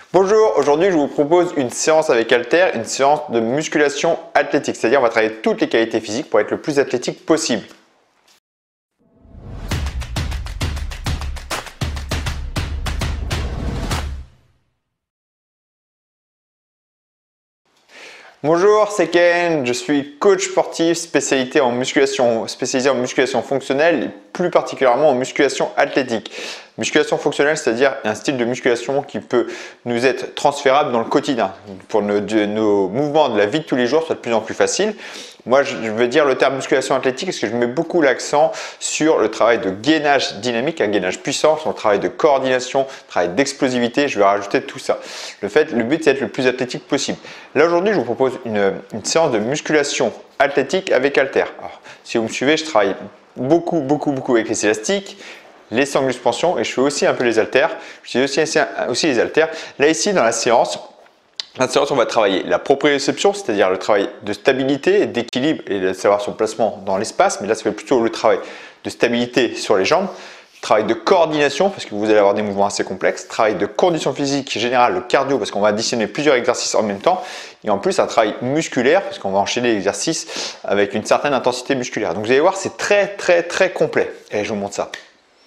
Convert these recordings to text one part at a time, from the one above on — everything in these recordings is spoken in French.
Bonjour, aujourd'hui je vous propose une séance avec haltères, une séance de musculation athlétique, c'est-à-dire on va travailler toutes les qualités physiques pour être le plus athlétique possible. Bonjour, c'est Ken, je suis coach sportif spécialisé en musculation fonctionnelle et plus particulièrement en musculation athlétique. Musculation fonctionnelle, c'est-à-dire un style de musculation qui peut nous être transférable dans le quotidien pour nos mouvements de la vie de tous les jours soient de plus en plus faciles. Moi, je veux dire le terme musculation athlétique parce que je mets beaucoup l'accent sur le travail de gainage dynamique, un gainage puissant, sur le travail de coordination, travail d'explosivité. Je vais rajouter tout ça. Le but, c'est d'être le plus athlétique possible. Là, aujourd'hui, je vous propose une séance de musculation athlétique avec haltères. Alors, si vous me suivez, je travaille beaucoup avec les élastiques, les sangles suspension et je fais aussi un peu les haltères. Je fais aussi les haltères. Là, ici, dans la séance, on va travailler la proprioception, c'est-à-dire le travail de stabilité, d'équilibre et de savoir son placement dans l'espace. Mais là, ça fait plutôt le travail de stabilité sur les jambes. Travail de coordination, parce que vous allez avoir des mouvements assez complexes. Travail de condition physique générale, le cardio, parce qu'on va additionner plusieurs exercices en même temps. Et en plus, un travail musculaire, parce qu'on va enchaîner les exercices avec une certaine intensité musculaire. Donc, vous allez voir, c'est très complet. Et je vous montre ça.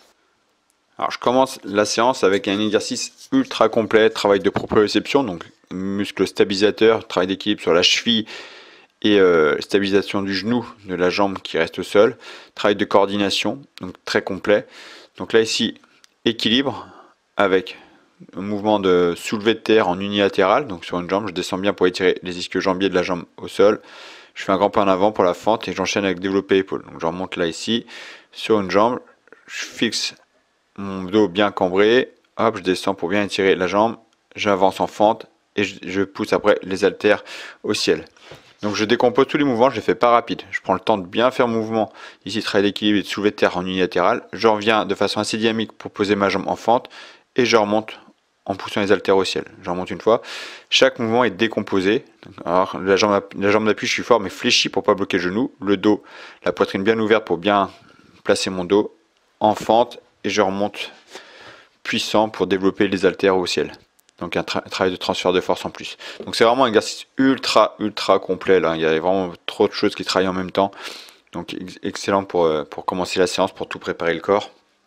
Alors je commence la séance avec un exercice ultra complet, travail de proprioception, donc muscle stabilisateur, travail d'équilibre sur la cheville et stabilisation du genou, de la jambe qui reste au sol, travail de coordination, donc très complet. Donc là ici, équilibre avec un mouvement de soulevé de terre en unilatéral, donc sur une jambe, je descends bien pour étirer les ischio-jambiers de la jambe au sol. Je fais un grand pas en avant pour la fente et j'enchaîne avec développer l'épaule. Donc je remonte là ici, sur une jambe, je fixe mon dos bien cambré, hop, je descends pour bien étirer la jambe, j'avance en fente et je pousse après les haltères au ciel. Donc je décompose tous les mouvements, je les fais pas rapide. Je prends le temps de bien faire mon mouvement, ici travail d'équilibre et de soulevé de terre en unilatéral. Je reviens de façon assez dynamique pour poser ma jambe en fente et je remonte en poussant les haltères au ciel. Je remonte une fois. Chaque mouvement est décomposé. Alors la jambe d'appui, je suis fort mais fléchi pour pas bloquer le genou. Le dos, la poitrine bien ouverte pour bien placer mon dos en fente. Et je remonte puissant pour développer les haltères au ciel. Donc un travail de transfert de force en plus. Donc c'est vraiment un exercice ultra complet là. Il y a vraiment trop de choses qui travaillent en même temps. Donc excellent pour commencer la séance, pour tout préparer le corps.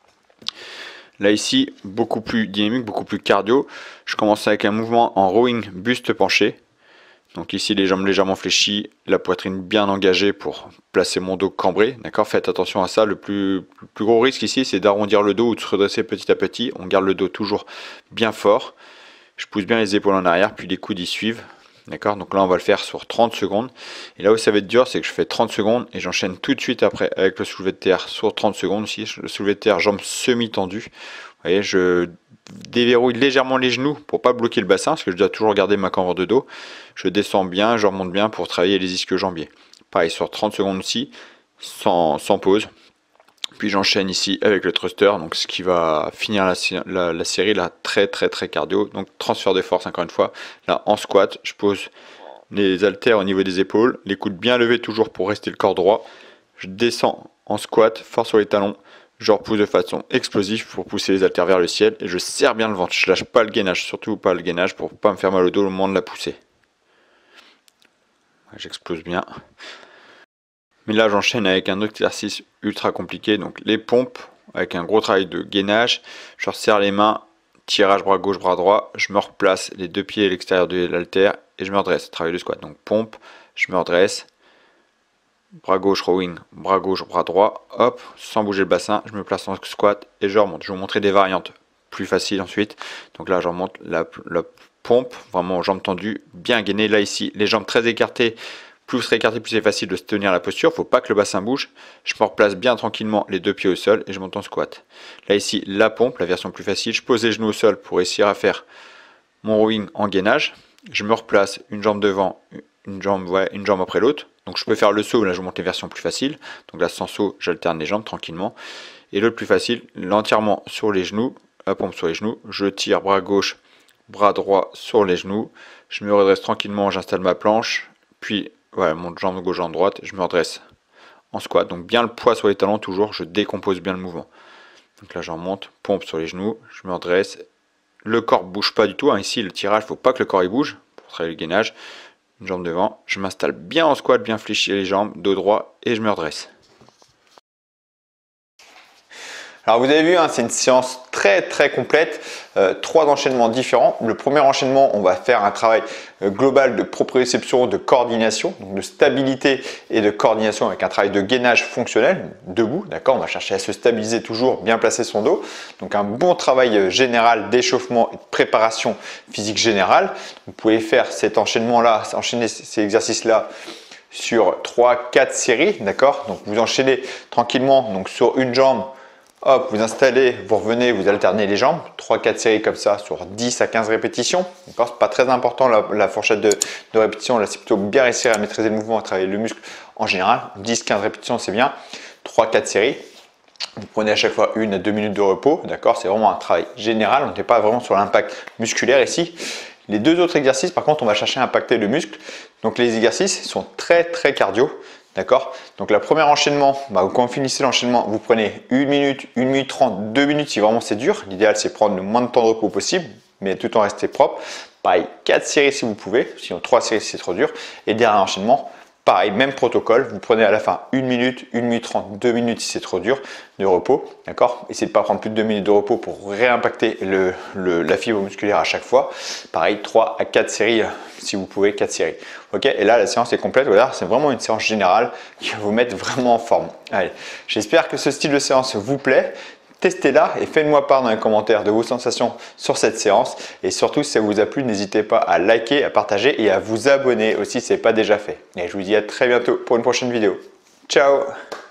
Là ici, beaucoup plus dynamique, beaucoup plus cardio. Je commence avec un mouvement en rowing buste penché. Donc ici les jambes légèrement fléchies, la poitrine bien engagée pour placer mon dos cambré. D'accord, faites attention à ça. Le plus gros risque ici, c'est d'arrondir le dos ou de se redresser petit à petit. On garde le dos toujours bien fort. Je pousse bien les épaules en arrière, puis les coudes y suivent. D'accord, donc là on va le faire sur 30 secondes. Et là où ça va être dur, c'est que je fais 30 secondes et j'enchaîne tout de suite après avec le soulevé de terre sur 30 secondes aussi. Le soulevé de terre, jambes semi-tendues. Vous voyez, je déverrouille légèrement les genoux pour pas bloquer le bassin parce que je dois toujours garder ma cambre de dos. Je descends bien, je remonte bien pour travailler les ischio-jambiers. Pareil sur 30 secondes aussi, sans pause. Puis j'enchaîne ici avec le thruster, donc ce qui va finir la série là, très cardio. Donc transfert de force encore une fois. Là en squat, je pose les haltères au niveau des épaules, les coudes bien levés toujours pour rester le corps droit. Je descends en squat, fort sur les talons. Je repousse de façon explosive pour pousser les haltères vers le ciel et je serre bien le ventre. Je lâche pas le gainage, surtout pas le gainage pour pas me faire mal au dos au moment de la poussée. J'explose bien. Mais là j'enchaîne avec un autre exercice ultra compliqué, donc les pompes avec un gros travail de gainage. Je resserre les mains, tirage bras gauche, bras droit. Je me replace les deux pieds à l'extérieur de l'haltère et je me redresse. Travail de squat, donc pompe, je me redresse. Bras gauche, rowing, bras gauche, bras droit, hop, sans bouger le bassin, je me place en squat et je remonte. Je vais vous montrer des variantes plus faciles ensuite. Donc là, je remonte la pompe, vraiment jambes tendues, bien gainées. Là, ici, les jambes très écartées. Plus vous serez écarté, plus c'est facile de se tenir la posture. Il ne faut pas que le bassin bouge. Je me replace bien tranquillement les deux pieds au sol et je monte en squat. Là, ici, la pompe, la version plus facile. Je pose les genoux au sol pour essayer à faire mon rowing en gainage. Je me replace une jambe devant, une jambe après l'autre. Donc je peux faire le saut, là je monte les versions plus faciles. Donc là sans saut, j'alterne les jambes tranquillement. Et le plus facile, l'entièrement sur les genoux, la pompe sur les genoux. Je tire bras gauche, bras droit sur les genoux. Je me redresse tranquillement, j'installe ma planche. Puis voilà, mon jambe gauche, jambe droite, je me redresse en squat. Donc bien le poids sur les talons toujours, je décompose bien le mouvement. Donc là je remonte, pompe sur les genoux, je me redresse. Le corps ne bouge pas du tout. Hein. Ici, le tirage, il ne faut pas que le corps il bouge pour travailler le gainage. Une jambe devant. Je m'installe bien en squat, bien fléchir les jambes, dos droit et je me redresse. Alors vous avez vu, hein, c'est une séance très complète, 3 enchaînements différents. Le premier enchaînement, on va faire un travail global de proprioception, de coordination, donc de stabilité et de coordination avec un travail de gainage fonctionnel, debout, d'accord. On va chercher à se stabiliser toujours, bien placer son dos. Donc un bon travail général d'échauffement et de préparation physique générale. Vous pouvez faire cet enchaînement-là, enchaîner ces exercices-là sur 3-4 séries, d'accord. Donc vous enchaînez tranquillement donc sur une jambe. Hop, vous installez, vous revenez, vous alternez les jambes, 3-4 séries comme ça sur 10 à 15 répétitions. C'est pas très important la fourchette de répétition, là c'est plutôt bien réussir à maîtriser le mouvement, à travailler le muscle en général. 10-15 répétitions c'est bien, 3-4 séries. Vous prenez à chaque fois 1 à 2 minutes de repos, d'accord. C'est vraiment un travail général, on n'est pas vraiment sur l'impact musculaire ici. Les 2 autres exercices, par contre, on va chercher à impacter le muscle. Donc les exercices sont très cardio. D'accord. Donc le premier enchaînement, quand vous finissez l'enchaînement, vous prenez 1 minute, 1 minute 30, 2 minutes si vraiment c'est dur. L'idéal c'est prendre le moins de temps de repos possible, mais tout en rester propre. Pareil, 4 séries si vous pouvez, sinon 3 séries si c'est trop dur. Et dernier enchaînement, pareil, même protocole, vous prenez à la fin 1 minute, 1 minute 30, 2 minutes si c'est trop dur de repos. D'accord. Essayez de ne pas prendre plus de 2 minutes de repos pour réimpacter la fibre musculaire à chaque fois. Pareil, 3 à 4 séries si vous pouvez, 4 séries. Ok, et là la séance est complète. Voilà, c'est vraiment une séance générale qui va vous mettre vraiment en forme. Allez, j'espère que ce style de séance vous plaît. Testez-la et faites-moi part dans les commentaires de vos sensations sur cette séance. Et surtout, si ça vous a plu, n'hésitez pas à liker, à partager et à vous abonner aussi si ce n'est pas déjà fait. Et je vous dis à très bientôt pour une prochaine vidéo. Ciao!